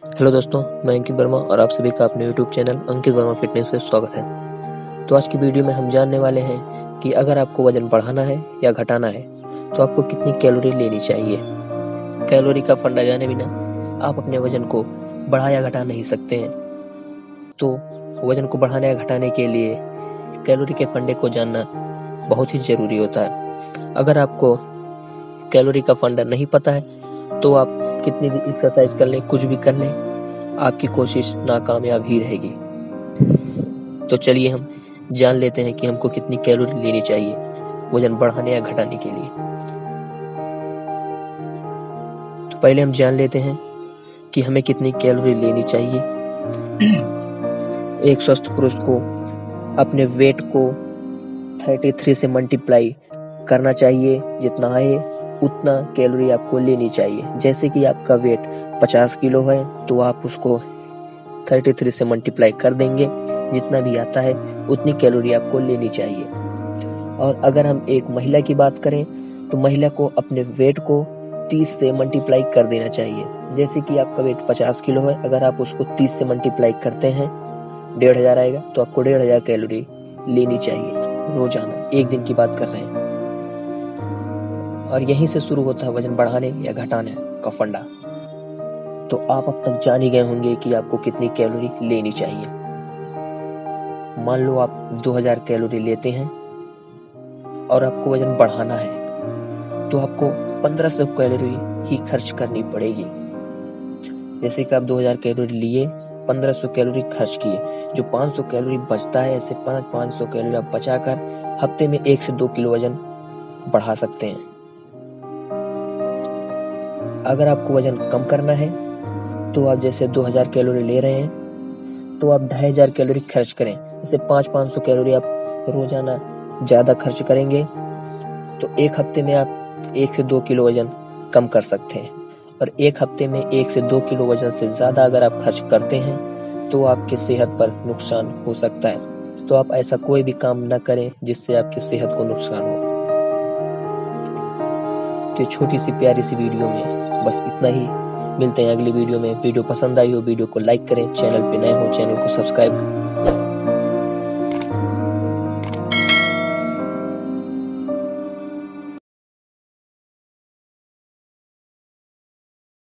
Hello दोस्तों, मैं अंकित वर्मा और आप सभी का अपने YouTube channel Ankit Verma fitness में स्वागत है। तो आज की वीडियो में हम जानने वाले हैं कि अगर आपको वजन बढ़ाना है या घटाना है तो आपको कितनी कैलोरी लेनी चाहिए। कैलोरी का फंडा जाने बिना आप अपने वजन को बढ़ा या घटा नहीं सकते हैं। तो वजन को बढ़ाने या घटाने के लिए कैलोरी के फंडे को जानना बहुत ही जरूरी होता है। अगर आपको कैलोरी का फंडा नहीं पता है तो आप कितनी भी एक्सरसाइज कर लें, कुछ भी कर लें, आपकी कोशिश नाकामयाब ही रहेगी। तो चलिए हम जान लेते हैं कि हमको कितनी कैलोरी लेनी चाहिए वजन बढ़ाने या घटाने के लिए। तो पहले हम जान लेते हैं कि हमें कितनी कैलोरी लेनी चाहिए। एक स्वस्थ पुरुष को अपने वेट को 33 से मल्टीप्लाई करना चाहिए। जितना है उतना कैलोरी आपको लेनी चाहिए। जैसे कि आपका वेट 50 किलो है तो आप उसको 33 से मल्टीप्लाई कर देंगे, जितना भी आता है उतनी कैलोरी आपको लेनी चाहिए। और अगर हम एक महिला की बात करें तो महिला को अपने वेट को 30 से मल्टीप्लाई कर देना चाहिए। जैसे कि आपका वेट 50 किलो है, अगर आप उसको 30 से मल्टीप्लाई करते हैं 1500 आएगा, तो आपको 1500 कैलोरी लेनी चाहिए रोजाना। एक दिन की बात कर रहे हैं। और यहीं से शुरू होता है वजन बढ़ाने या घटाने का फंडा। तो आप अब तक जान ही गए होंगे कि आपको कितनी कैलोरी लेनी चाहिए। मान लो आप 2000 कैलोरी लेते हैं और आपको वजन बढ़ाना है तो आपको 1500 कैलोरी ही खर्च करनी पड़ेगी। जैसे कि आप 2000 कैलोरी लिए, 1500 कैलोरी खर्च किए, जो 500 कैलोरी बचता है, ऐसे 500 कैलोरी आप बचाकर हफ्ते में 1 से 2 किलो वजन बढ़ा सकते हैं। अगर आपको वजन कम करना है तो आप जैसे 2000 कैलोरी ले रहे हैं तो आप 2500 कैलोरी खर्च करें। जैसे 500 कैलोरी आप रोजाना ज्यादा खर्च करेंगे तो एक हफ्ते में आप 1 से 2 किलो वजन कम कर सकते हैं। और एक हफ्ते में 1 से 2 किलो वजन से ज्यादा अगर आप खर्च करते हैं तो आपकी सेहत पर नुकसान हो सकता है। तो आप ऐसा कोई भी काम न करें जिससे आपकी सेहत को नुकसान हो। तो छोटी सी प्यारी सी वीडियो में बस इतना ही। मिलते हैं अगली वीडियो में। वीडियो पसंद आई हो वीडियो को लाइक करें, चैनल पे नए हो चैनल को सब्सक्राइब